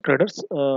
Traders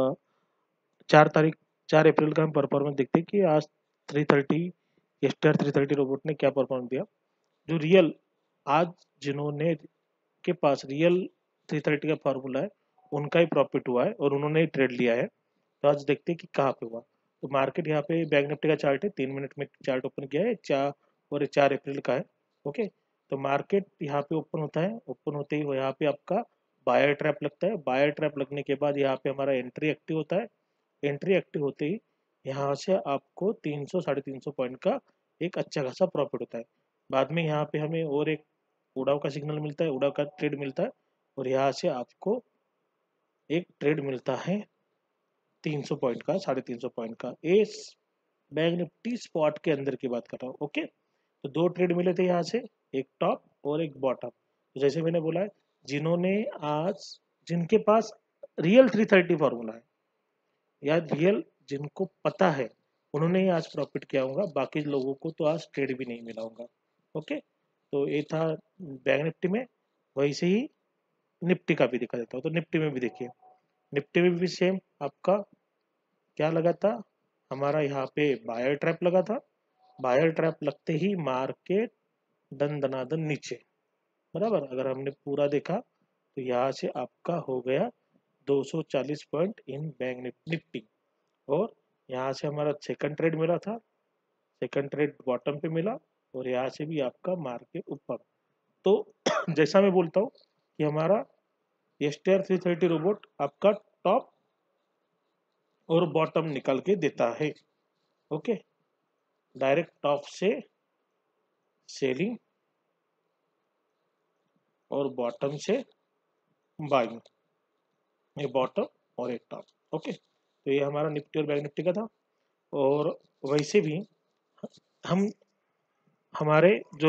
4 अप्रैल का हम performance देखते हैं कि आज 330 एस्टर 330 रोबोट ने क्या परफॉर्म दिया। जो रियल आज जिन्होंने के पास रियल 330 का फार्मूला है उनका ही प्रॉफिट हुआ है और उन्होंने ही ट्रेड लिया है। तो आज देखते हैं कि कहाँ पे हुआ। तो मार्केट यहाँ पे बैंक निफ्टी का चार्ट है, 3 मिनट में चार्ट ओपन किया है, 4 अप्रैल का है। ओके, तो मार्केट यहाँ पे ओपन होता है, ओपन होते ही यहाँ पे आपका बायर ट्रैप लगता है। बायर ट्रैप लगने के बाद यहाँ पे हमारा एंट्री एक्टिव होता है। एंट्री एक्टिव होते ही यहाँ से आपको 300 350 पॉइंट का एक अच्छा खासा प्रॉफिट होता है। बाद में यहाँ पे हमें और एक उड़ाव का सिग्नल मिलता है, उड़ाव का ट्रेड मिलता है और यहाँ से आपको एक ट्रेड मिलता है 300 पॉइंट का, 350 पॉइंट का। इस बैंक निफ्टी स्पॉट के अंदर की बात कर रहा हूँ। ओके, तो 2 ट्रेड मिले थे यहाँ से, एक टॉप और एक बॉटम। तो जैसे मैंने बोला है, जिन्होंने आज जिनके पास रियल 330 फॉर्मूला है या रियल जिनको पता है उन्होंने ही आज प्रॉफिट किया होगा, बाकी लोगों को तो आज ट्रेड भी नहीं मिला होगा। ओके, तो ये था बैंक निफ्टी में। वैसे ही निफ्टी का भी दिखा देता हूँ। तो निफ्टी में भी देखिए, निफ्टी में भी सेम आपका क्या लगा था, हमारा यहाँ पे बायर ट्रैप लगा था। बायर ट्रैप लगते ही मार्केट दन दनादन नीचे, बराबर। अगर हमने पूरा देखा तो यहाँ से आपका हो गया 240 पॉइंट इन बैंक निफ्टी और यहाँ से हमारा सेकंड ट्रेड मिला था, सेकंड ट्रेड बॉटम पे मिला और यहाँ से भी आपका मार्केट ऊपर। तो जैसा मैं बोलता हूँ कि हमारा एस्टर 330 रोबोट आपका टॉप और बॉटम निकल के देता है। ओके, डायरेक्ट टॉप से सेलिंग और बॉटम से बाइंग, ये बॉटम और एक टॉप। ओके, तो ये हमारा निफ्टी और बैंक निफ्टी का था। और वैसे भी हम हमारे जो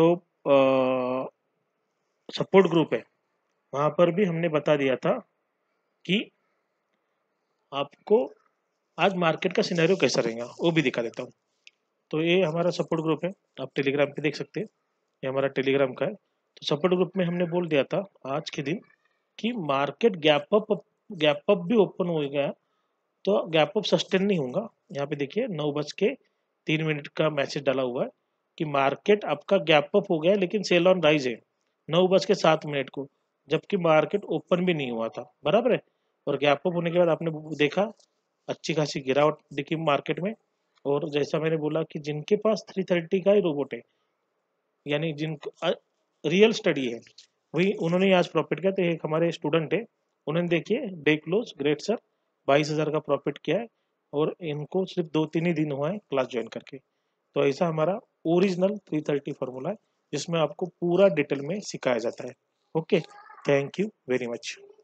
सपोर्ट ग्रुप है वहां पर भी हमने बता दिया था कि आपको आज मार्केट का सिनेरियो कैसा रहेगा, वो भी दिखा देता हूँ। तो ये हमारा सपोर्ट ग्रुप है, आप टेलीग्राम पे देख सकते हैं, ये हमारा टेलीग्राम का है। तो सपोर्ट ग्रुप में हमने बोल दिया था आज के दिन कि मार्केट गैप अप भी ओपन हो गया तो गैप अप सस्टेन नहीं होगा। यहाँ पे देखिए 9:03 का मैसेज डाला हुआ है कि मार्केट आपका गैप अप हो गया लेकिन सेल ऑन राइज है 9:07 को, जबकि मार्केट ओपन भी नहीं हुआ था, बराबर है। और गैप अप होने के बाद आपने देखा अच्छी खासी गिरावट दिखी मार्केट में। और जैसा मैंने बोला कि जिनके पास 330 का ही रोबोट है यानी जिनको रियल स्टडी है वही उन्होंने आज प्रॉफिट किया। तो एक हमारे स्टूडेंट है, उन्होंने देखिए डे क्लोज ग्रेट सर 22,000 का प्रॉफिट किया है और इनको सिर्फ 2-3 ही दिन हुआ है क्लास ज्वाइन करके। तो ऐसा हमारा ओरिजिनल 330 फार्मूला है जिसमें आपको पूरा डिटेल में सिखाया जाता है। Okay, thank you very much.